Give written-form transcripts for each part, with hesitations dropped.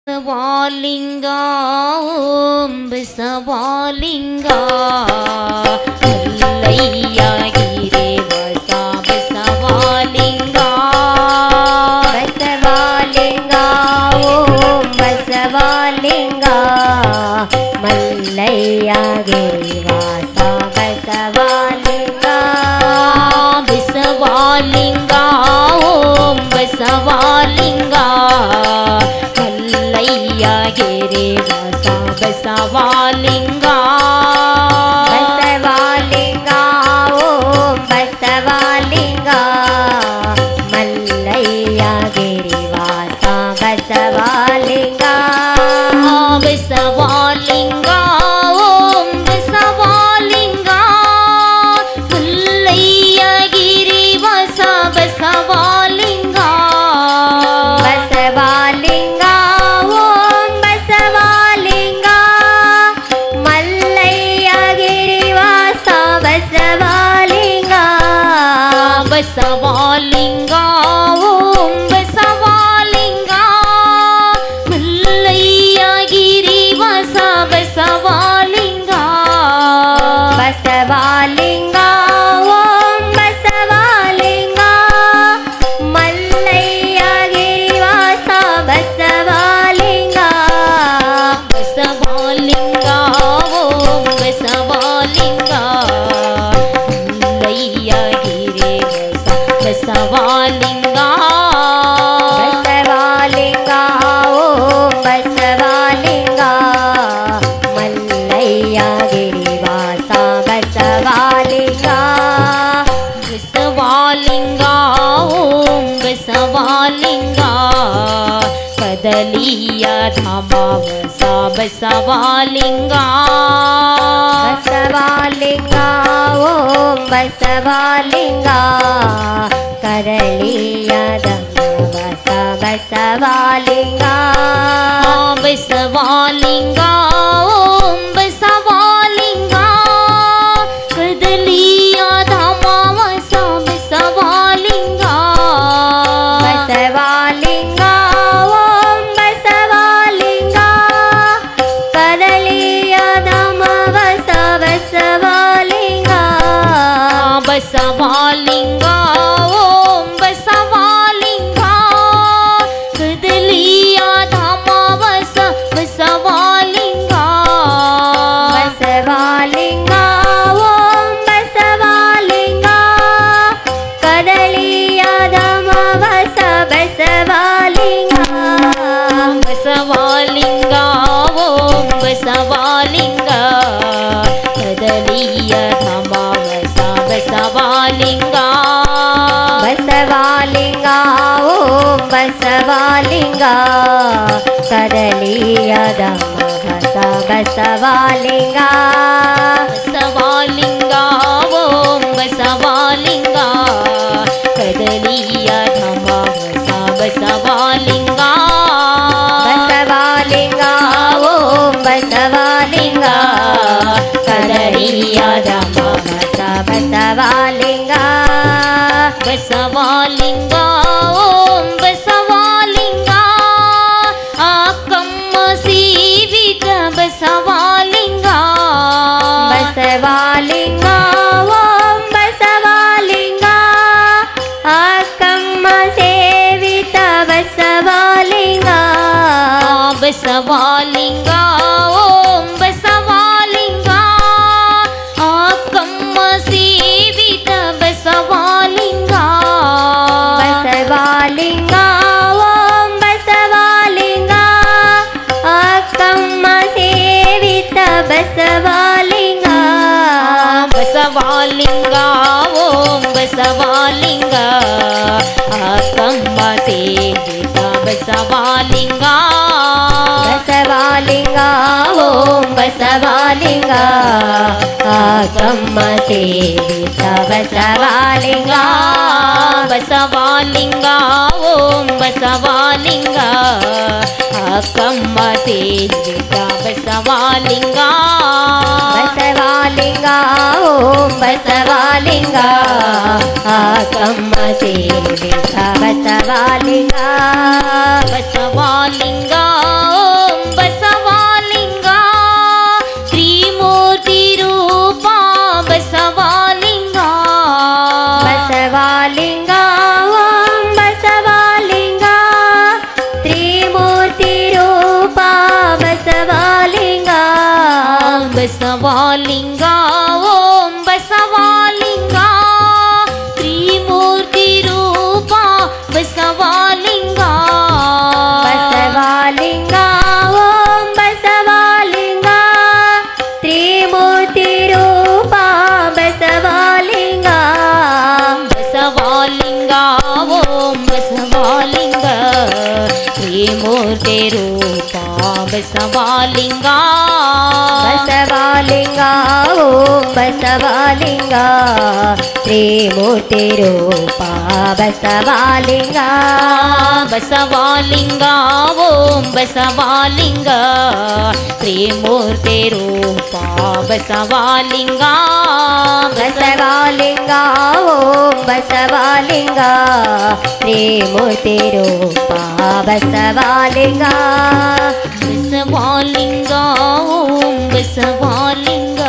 ಬಸವಾಲಿಂಗ ಓಂ ಬಸವಾಲಿಂಗ ಮಲ್ಲಯ್ಯಗಿರಿ ಬಸ ಬಸವಾಲಿಂಗ ಬಸವಾಲಿಂಗ ಓಂ ಬಸವಾಲಿಂಗ ಮಲ್ಲಯ್ಯಗಿರಿ ವಾಸ ಬಸವಾಲಿಂಗ ಬಸವಾಲಿಂಗ ಓಂ ಬಸವಾಲಿಂಗ ಗಿರಿ ಬಸ ಬಸವಾಲಿಂಗ ಬಸವಾಲಿಂಗ ಓಂ ಬಸವಾಲಿಂಗ ಮಲ್ಲಯ್ಯಗಿರಿ ವಾಸ ಬಸವಾಲಿಂಗ ಬಸವಾಲಿಂಗ ಓಂ ಬಸವಾಲಿಂಗ ಮಲ್ಲಯ್ಯಗಿರಿ ವಾಸ ಬಸವಾಲಿಂಗ ಬಸವಾಲಿಂಗ ಬಸವಾಲಿಂಗ ಓಂ ಬಸವಾಲಿಂಗ ಮಲ್ಲಯ್ಯಗಿರಿ ವಾಸ ಬಸವಾಲಿಂಗ ಬಸವಾಲಿಂಗ ಓಂ ಬಸವಾಲಿಂಗ ಮಲ್ಲಯ್ಯಗಿರಿ ವಾಸ ಬಸವಾಲಿಂಗ ಬಸವಾಲಿಂಗ ಓಂ ಬಸವಾಲಿಂಗ ಮಲ್ಲಯ್ಯಗಿರಿ ಬಸವಾಲಿಂಗ ಬಸವಾಲಿಂಗ ಓಂ ಬಸವಾಲಿಂಗ ಮಲ್ಲಯ್ಯಗಿರಿ ವಾಸ ಬಸವಾಲಿಂಗ ಬಸವಾಲಿಂಗ ಓಂ ಬಸವಾಲಿಂಗ ಕದಲಿಯ ಧಾಮ ವಸ ಬಸವಾಲಿಂಗ ಬಸವಾಲಿಂಗ ಓಂ ಬಸವಾಲಿಂಗ ಕರಳಿಯದ ವಸ ಬಸವಾಲಿಂಗ ಬಸವಾಲಿಂಗ ಓಂ ಬಸವಾಲಿಂಗ ಕದಲಿಯ ಧಾಮ ವಸ ಬಸವಾಲಿಂಗ ಬಸವಾಲಿಂಗ ಓಂ ಬಸವಾಲಿಂಗ ಕರಳಿಯದ ವಸ ಬಸವಾಲಿಂಗ ಬಸವಾಲಿಂಗ ಓಂ ಬಸವಾಲಿಂಗ ಕದಲಿಯ ಧಾಮ ವಸ ಬಸವಾಲಿಂಗ ಬಸವಾಲಿಂಗ ಓಂ ಬಸವಾಲಿಂಗ ಕದಲಿಯದ ವಸ ಬಸವಾಲಿಂಗ ಬಸವಾಲಿಂಗ ಓಂ ಬಸವಾಲಿಂಗ ಕದಲಿಯ ಧಾಮ ವಸ ಬಸವಾಲಿಂಗ ಬಸವಾಲಿಂಗ ಓಂ ಬಸವಾಲಿಂಗ ಕದಲಿಯದ ವಸ ಬಸವಾಲಿಂಗ ಬಸವಾಲಿಂಗ ಓಂ ಬಸವಾಲಿಂಗ ಕದಲಿಯ ಧಾಮ ವಸ ಬಸವಾಲಿಂಗ ಬಸವಾಲಿಂಗ ಓಂ ಬಸವಾಲಿಂಗ ಕದಲಿಯದ ವಸ ಬಸವಾಲಿಂಗ ಬಸವಾಲಿಂಗ ಓಂ ಬಸವಾಲಿಂಗ ಆಕಮ್ಮ ಸೇವಿತ ಬಸವಾಲಿಂಗ ಬಸವಾಲಿಂಗ ಓಂ ಬಸವಾಲಿಂಗ ಆಕಮ್ಮ ಸೇವಿತ ಬಸವಾಲಿಂಗ ಬಸವಾಲಿಂಗ ಓಂ ಬಸವಾಲಿಂಗ ಆಕಮ್ಮ ಸೇವಿತ ಬಸವಾಲಿಂಗ ಬಸವಾಲಿಂಗ ಓಂ ಬಸವಾಲಿಂಗ ಆಕಮ್ಮ ಸೇವಿತ ಬಸವಾಲಿಂಗ ಬಸವಾಲಿಂಗ ಓಂ ಬಸವಾಲಿಂಗ ಆಕಮ್ಮ ಸೇವಿತ ಬಸವಾಲಿಂಗ ಬಸವಾಲಿಂಗ ಓಂ ಬಸವಾಲಿಂಗ ಆಕಮ್ಮ ಸೇವಿತ ಬಸವಾಲಿಂಗ ಬಸವಾಲಿಂಗ ಓಂ ಬಸವಾಲಿಂಗ ಆಕಮ್ಮ ಸೇವಿತ ಬಸವಾಲಿಂಗ ಬಸವಾಲಿಂಗ ಓಂ ಬಸವಾಲಿಂಗ ಆಕಮ್ಮ ಸೇವಿತ ಬಸವಾಲಿಂಗ ಬಸವಾಲಿಂಗ ಬಸವಾಲಿಂಗ ಓಂ ಬಸವಾಲಿಂಗ ತ್ರಿಮೂರ್ತಿ ರೂಪ ಬಸವಾಲಿಂಗ ಬಸವಾಲಿಂಗ ಓಂ ಬಸವಾಲಿಂಗ ತ್ರಿಮೂರ್ತಿ ರೂಪ ಬಸವಾಲಿಂಗ ಬಸವಾಲಿಂಗ ಓಂ ಬಸವಾಲಿಂಗ ತ್ರಿಮೂರ್ತಿ ರೂಪ ಬಸವಾಲಿಂಗ ಬಸವಾಲಿಂಗ ಓಂ ಬಸವಾಲಿಂಗ ತ್ರಿಮೂರ್ತಿ ರೂಪ ಬಸವಾಲಿಂಗ ಬಸವಾಲಿಂಗ ಓಂ ಬಸವಾಲಿಂಗ ತ್ರಿಮೂರ್ತಿ ರೂಪ ಬಸವಾಲಿಂಗ ಬಸವಾಲಿಂಗ ಓಂ ಬಸವಾಲಿಂಗ ತ್ರಿಮೂರ್ತಿ ರೂಪ ಬಸವಾಲಿಂಗ ಬಸವಾಲಿಂಗ ಓಂ ಬಸವಾಲಿಂಗ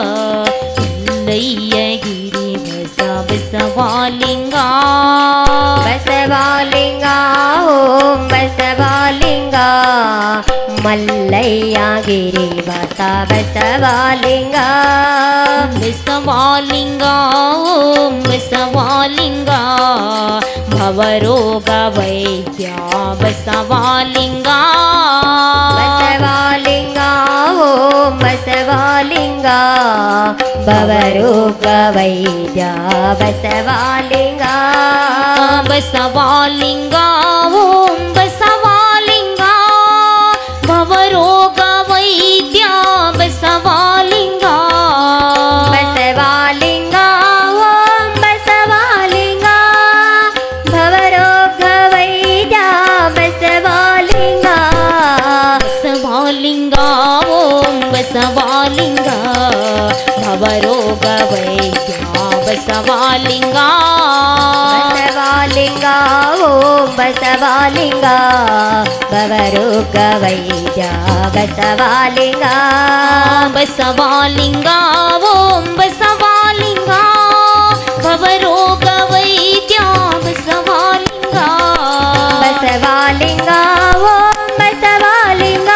ಲಯ್ಯಗಿರಿ ಬಸವಾಲಿಂಗ ಬಸವಾಲಿಂಗ ಓಂ ಬಸವಾಲಿಂಗ ಮಲ್ಲಯ್ಯಗಿರಿ ಬಸವಾಲಿಂಗ ಬಸವಾಲಿಂಗ ಓಂ ಬಸವಾಲಿಂಗ ಭವರೋಗ ವೈದ್ಯ ಬಸವಾಲಿಂಗ ಬಸವಾಲಿಂಗ ಓಂ ಬಸವಾಲಿಂಗ ಭವರೋಗ ವೈದ್ಯ ಬಸವಾಲಿಂಗ ಬಸವಾಲಿಂಗ ಓಂ ಬಸವಾಲಿಂಗ ಭವರೋಗ ವೈದ್ಯ ಬಸವಾಲಿಂಗ ಬಸವಾಲಿಂಗ ಓಂ ಬಸವಾಲಿಂಗ ಭವರೋಗ ವೈದ್ಯ ಬಸವಾಲಿಂಗ ಬಸವಾಲಿಂಗ ಓಂ ಬಸವಾಲಿಂಗ ಭವರೋಗ ವೈದ್ಯ ಬಸವಾಲಿಂಗ ಬಸವಾಲಿಂಗ ಓಂ ಬಸವಾಲಿಂಗ ಭವರೋಗ ವೈದ್ಯ ಬಸವಾಲಿಂಗ ಬಸವಾಲಿಂಗ ಓಂ ಬಸವಾಲಿಂಗ ಭವರೋಗ ವೈದ್ಯ ಬಸವಾಲಿಂಗ ಬಸವಾಲಿಂಗ ಓಂ ಬಸವಾಲಿಂಗ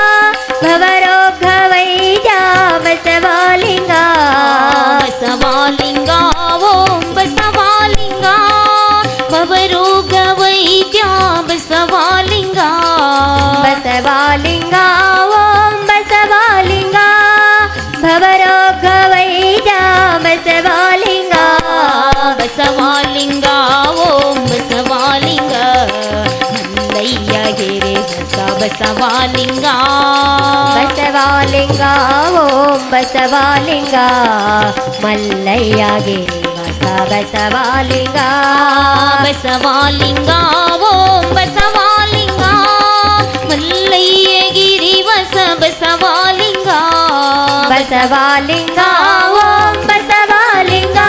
ಭವರೋಗ ವೈದ್ಯ ಬಸವಾಲಿಂಗ ಬಸವಾಲಿಂಗ ಓಂ ಬಸವಾಲಿಂಗ ಭವರೋಗ ವೈದ್ಯ ಬಸವಾಲಿಂಗ ಬಸವಾಲಿಂಗ ಓಂ ಬಸವಾಲಿಂಗ ಭವರೋಗ ವೈದ್ಯ ಬಸವಾಲಿಂಗ ಬಸವಾಲಿಂಗ ಓಂ ಬಸವಾಲಿಂಗ ಮಲ್ಲಯ್ಯಗಿರಿ ಬಸವಾಲಿಂಗ ಬಸವಾಲಿಂಗ ಓಂ ಬಸವಾಲಿಂಗ ಮಲ್ಲಯ್ಯಗಿರಿ ಬಸವಾಲಿಂಗ ಬಸವಾಲಿಂಗ ಓಂ ಬಸವಾಲಿಂಗ ಮಲ್ಲಯ್ಯಗಿರಿ ಬಸವಾಲಿಂಗ ಬಸವಾಲಿಂಗ ಓಂ ಬಸವಾಲಿಂಗ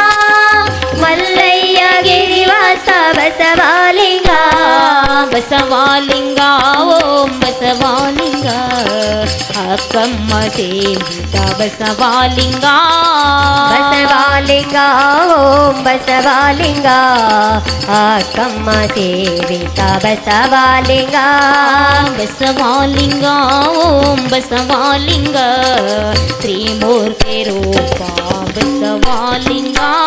ಮಲ್ಲಯ್ಯಗಿರಿ ಬಸವಾಲಿಂಗ ಬಸವಾಲಿಂಗ ಓಂ ಬಸವಾಲಿಂಗ ಅಕ್ಕಮ್ಮ ಸೇವಿತ ಬಸವಾಲಿಂಗ ಬಸವಾಲಿಂಗ ಓಂ ಬಸವಾಲಿಂಗ ಅಕ್ಕಮ್ಮ ಸೇವಿತ ಬಸವಾಲಿಂಗ ಬಸವಾಲಿಂಗ ಓಂ ಬಸವಾಲಿಂಗ ತ್ರಿಮೂರ್ತಿ ರೂಪ ಬಸವಾಲಿಂಗ